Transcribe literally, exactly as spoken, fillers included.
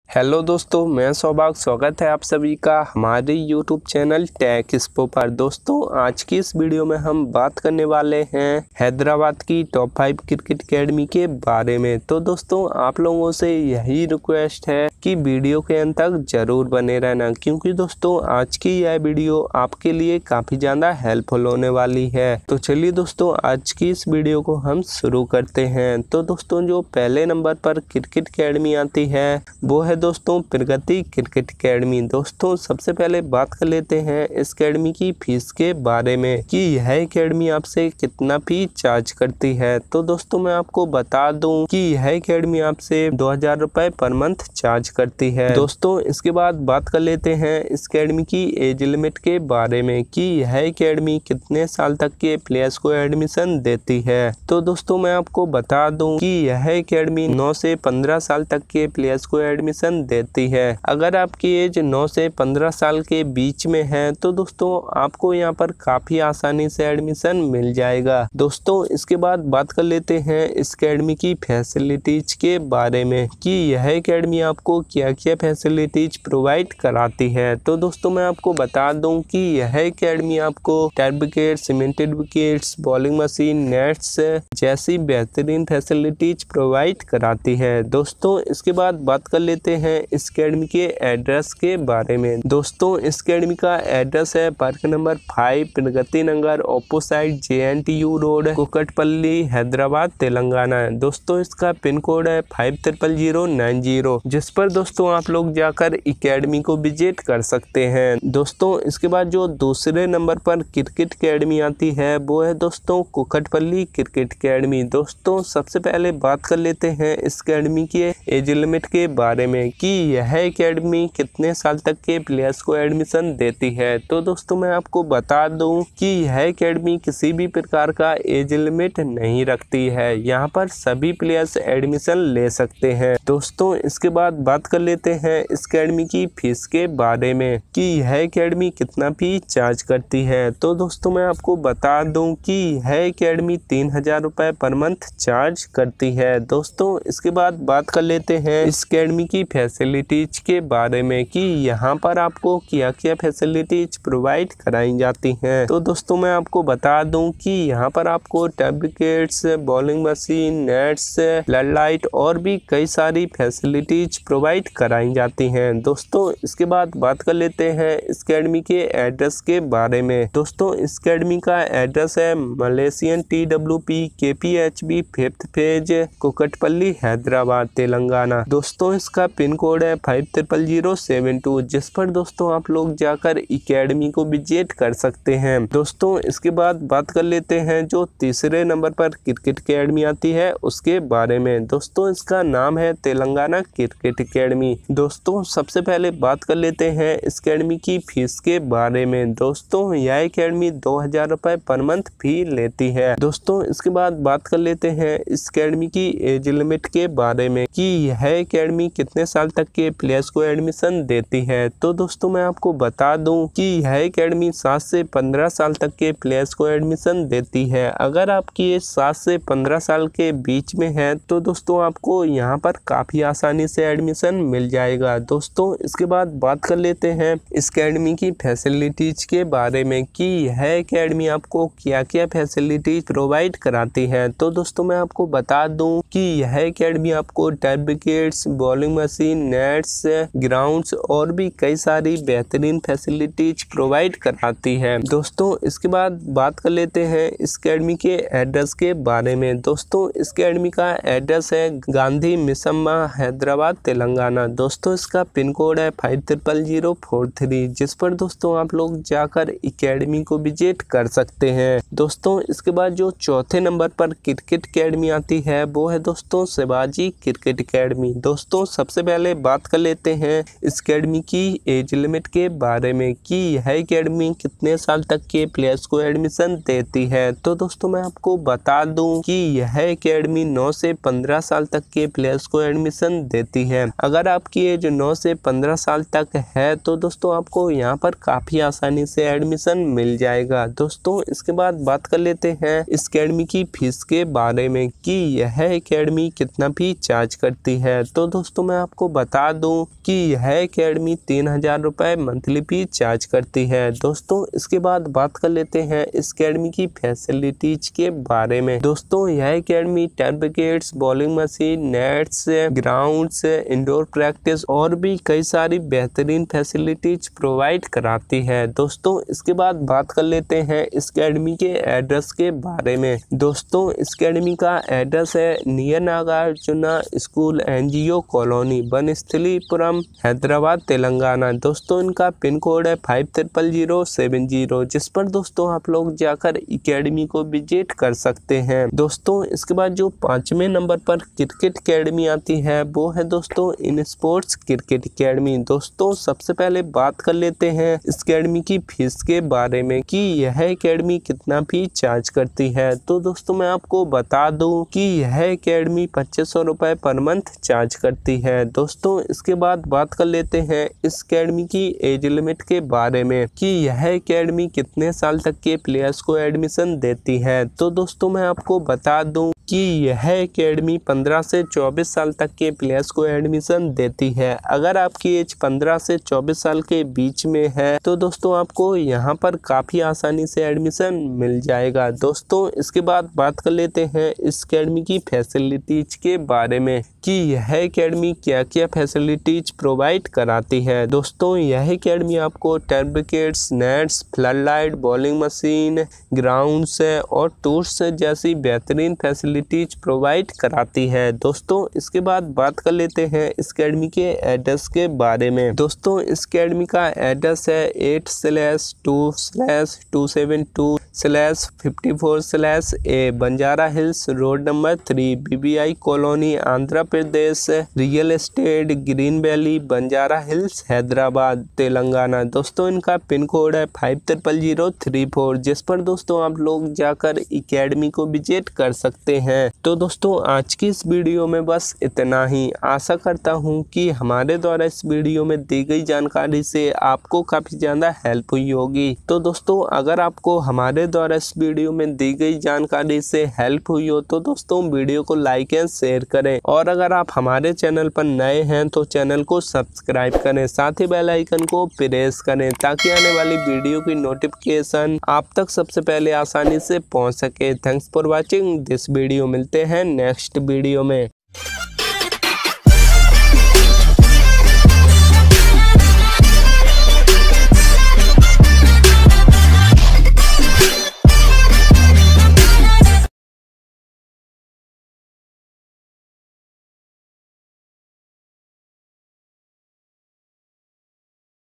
Hello दोस्तों, मैं सौभाग्य स्वागत है आप सभी का हमारे यूट्यूब चैनल टेक एक्सपो पर। दोस्तों आज की इस वीडियो में हम बात करने वाले हैं हैदराबाद की टॉप फाइव क्रिकेट एकेडमी के बारे में। तो दोस्तों आप लोगों से यही रिक्वेस्ट है कि वीडियो के अंत तक जरूर बने रहना, क्योंकि दोस्तों आज की यह वीडियो आपके लिए काफ़ी ज़्यादा हेल्पफुल होने वाली है। तो चलिए दोस्तों आज की इस वीडियो को हम शुरू करते हैं। तो दोस्तों जो पहले नंबर पर क्रिकेट एकेडमी आती है वो है दोस्तों प्रगति क्रिकेट एकेडमी। दोस्तों सबसे पहले बात कर लेते हैं इस एकेडमी की फीस के बारे में कि यह एकेडमी आपसे कितना फी चार्ज करती है। तो दोस्तों मैं आपको बता दूं कि यह एकेडमी आपसे दो हजार रुपए पर मंथ चार्ज करती है। दोस्तों इसके बाद बात कर लेते हैं इस एकेडमी की एज लिमिट के बारे में कि यह एकेडमी कितने साल तक के प्लेयर्स को एडमिशन देती है। तो दोस्तों मैं आपको बता दूं कि यह एकेडमी नौ से पंद्रह साल तक के प्लेयर्स को एडमिशन देती है। अगर आपकी एज नौ से पंद्रह साल के बीच में है तो दोस्तों आपको यहाँ पर काफी आसानी से एडमिशन मिल जाएगा। दोस्तों इसके बाद बात कर लेते हैं इस एकेडमी की फैसिलिटीज के बारे में कि यह एकेडमी आपको क्या क्या फैसिलिटीज प्रोवाइड कराती है। तो दोस्तों मैं आपको बता दूं कि यह एकेडमी आपको turf wicket, cemented wickets, bowling machine, nets जैसी बेहतरीन फैसिलिटीज प्रोवाइड कराती है। दोस्तों इसके बाद बात कर लेते हैं इस एकेडमी के एड्रेस के बारे में। दोस्तों इस एकेडमी का एड्रेस है park number five, Pragati Nagar, opposite J N T U road, Kukatpally, Hyderabad, Telangana. दोस्तों इसका पिन कोड है five triple zero nine zero, जिस पर दोस्तों आप लोग जाकर एकेडमी को विजिट कर सकते हैं। दोस्तों इसके बाद जो दूसरे नंबर पर क्रिकेट एकेडमी आती है वो है दोस्तों कुकटपल्ली क्रिकेट एकेडमी। दोस्तों सबसे पहले बात कर लेते हैं इस एकेडमी के एज लिमिट के बारे में कि यह एकेडमी कितने साल तक के प्लेयर्स को एडमिशन देती है। तो दोस्तों मैं आपको बता दूं कि यह एकेडमी किसी भी प्रकार का एज लिमिट नहीं रखती है। यहाँ पर सभी प्लेयर्स एडमिशन ले सकते हैं। दोस्तों इसके बाद बात कर लेते हैं इस एकेडमी की फीस के बारे में कि यह एकेडमी कितना फी चार्ज करती है। तो दोस्तों मैं आपको बता दूं कि यह एकेडमी तीन हजार रुपए पर मंथ चार्ज करती है। दोस्तों इसके बाद बात कर लेते हैं इस एकेडमी की फैसिलिटीज के बारे में कि यहाँ पर आपको क्या क्या फैसिलिटीज प्रोवाइड कराई जाती हैं। तो दोस्तों मैं आपको बता दूं कि यहाँ पर आपको turf wickets, bowling machine, nets, flood light और भी कई सारी फैसिलिटीज प्रोवाइड कराई जाती हैं। दोस्तों इसके बाद बात कर लेते हैं इस एकेडमी के एड्रेस के बारे में। दोस्तों इस एकेडमी का एड्रेस है Malaysian T W P K P H B fifth phase, Kukatpally, Hyderabad, Telangana. दोस्तों इसका पिन कोड है five triple zero seven two, जिस पर दोस्तों आप लोग जाकर एकेडमी को विजिट कर सकते हैं। दोस्तों इसके बाद बात कर लेते हैं जो तीसरे नंबर पर क्रिकेट एकेडमी आती है उसके बारे में। दोस्तों इसका नाम है तेलंगाना क्रिकेट एकेडमी। दोस्तों सबसे पहले बात कर लेते हैं इस एकेडमी की फीस के बारे में। दोस्तों यह एकेडमी दो हजार रुपए पर मंथ फी लेती है। दोस्तों इसके बाद बात कर लेते हैं इस एकेडमी की एज लिमिट के बारे में कि यह एकेडमी कितने साल तक के प्लेयर्स को एडमिशन देती है। तो दोस्तों मैं आपको बता दूं कि यह एकेडमी सात से पंद्रह साल तक के प्लेयर्स को एडमिशन देती है। अगर आपकी एज सात से पंद्रह साल के बीच में है तो दोस्तों आपको यहाँ पर काफी आसानी से एडमिशन मिल जाएगा। दोस्तों इसके बाद बात कर लेते हैं इस एकेडमी की फैसिलिटीज के बारे में कि यह एकेडमी आपको क्या क्या फैसिलिटीज प्रोवाइड कराती है। तो दोस्तों मैं आपको बता दूं कि यह एकेडमी आपको turf wickets, bowling machine, nets, grounds और भी कई सारी बेहतरीन फैसिलिटीज प्रोवाइड कराती है। दोस्तों इसके बाद बात कर लेते हैं इस एकेडमी के एड्रेस के बारे में। दोस्तों इस एकेडमी का एड्रेस है गांधी मिसम्मा, हैदराबाद, तेलंगाना। दोस्तों इसका पिन कोड है five triple zero four three, जिस पर दोस्तों आप लोग जाकर एकेडमी को विजिट कर सकते हैं। दोस्तों इसके बाद जो चौथे नंबर पर क्रिकेट एकेडमी आती है वो है दोस्तों शिवाजी क्रिकेट एकेडमी। दोस्तों सबसे पहले बात कर लेते हैं इस एकेडमी की एज लिमिट के बारे में कि यह एकेडमी कितने साल तक के प्लेयर्स को एडमिशन देती है। तो दोस्तों मैं आपको बता दूं कि यह एकेडमी नौ से पंद्रह साल तक के प्लेयर्स को एडमिशन देती है। अगर आपकी एज नौ से पंद्रह साल तक है तो दोस्तों आपको यहाँ पर काफी आसानी से एडमिशन मिल जाएगा। दोस्तों इसके बाद बात कर लेते हैं इस एकेडमी की फीस के बारे में कि यह एकेडमी कितना फी चार्ज करती है। तो दोस्तों मैं आपको आपको बता दूं कि यह एकेडमी तीन हजार रुपये मंथली फीस चार्ज करती है। दोस्तों इसके बाद बात कर लेते हैं इस एकेडमी की फैसिलिटीज के बारे में। दोस्तों यह academy ten wickets, bowling machine, nets, grounds, indoor practice और भी कई सारी बेहतरीन फैसिलिटीज प्रोवाइड कराती है। दोस्तों इसके बाद बात कर लेते हैं इस एकेडमी के एड्रेस के बारे में। दोस्तों इस एकेडमी का एड्रेस है near Nagarjuna school NGO colony, Vanasthalipuram, Hyderabad, Telangana. दोस्तों इनका पिन कोड है five triple zero seven zero, जिस पर दोस्तों आप लोग जाकर एकेडमी को विजिट कर सकते हैं। दोस्तों इसके बाद जो पांचवें नंबर पर क्रिकेट एकेडमी आती है वो है दोस्तों इन स्पोर्ट्स क्रिकेट एकेडमी। दोस्तों सबसे पहले बात कर लेते हैं इस एकेडमी की फीस के बारे में कि यह एकेडमी कितना फीस चार्ज करती है। तो दोस्तों मैं आपको बता दूं कि यह एकेडमी पच्चीस सौ रुपए पर मंथ चार्ज करती है। दोस्तों इसके बाद बात कर लेते हैं इस एकेडमी की एज लिमिट के बारे में कि यह एकेडमी कितने साल तक के प्लेयर्स को एडमिशन देती है। तो दोस्तों मैं आपको बता दूं कि यह एकेडमी पंद्रह से चौबीस साल तक के प्लेयर्स को एडमिशन देती है। अगर आपकी एज पंद्रह से चौबीस साल के बीच में है तो दोस्तों आपको यहाँ पर काफ़ी आसानी से एडमिशन मिल जाएगा। दोस्तों इसके बाद बात कर लेते हैं इस एकेडमी की फैसिलिटीज के बारे में कि यह एकेडमी क्या क्या फैसिलिटीज प्रोवाइड कराती है। दोस्तों यह एकेडमी आपको ten wickets, nets, flood light, bowling machine, grounds और टूर्स जैसी बेहतरीन फैसिलिटीज प्रोवाइड कराती है। दोस्तों इसके बाद बात कर लेते हैं इस एकेडमी के एड्रेस के बारे में। दोस्तों इस एकेडमी का एड्रेस है eight slash two slash two seven two slash fifty four slash A, Banjara Hills road number three, BBI colony, Andhra Pradesh, real estate, green valley, Banjara Hills, Hyderabad, Telangana. दोस्तों इनका पिन कोड है five triple zero three four, जिस पर दोस्तों आप लोग जाकर एकेडमी को विजिट कर सकते हैं। तो दोस्तों आज की इस वीडियो में बस इतना ही। आशा करता हूं कि हमारे द्वारा इस वीडियो में दी गई जानकारी से आपको काफ़ी ज़्यादा हेल्प हुई होगी। तो दोस्तों अगर आपको हमारे द्वारा इस वीडियो में दी गई जानकारी से हेल्प हुई हो तो दोस्तों वीडियो को लाइक एंड शेयर करें, और अगर आप हमारे चैनल पर नए हैं तो चैनल को सब्सक्राइब करें, साथ ही बेल आइकन को प्रेस करें ताकि आने वाली वीडियो की नोटिफिकेशन आप तक सबसे पहले आसानी से पहुंच सके। Thanks for watching this video. मिलते हैं नेक्स्ट वीडियो में।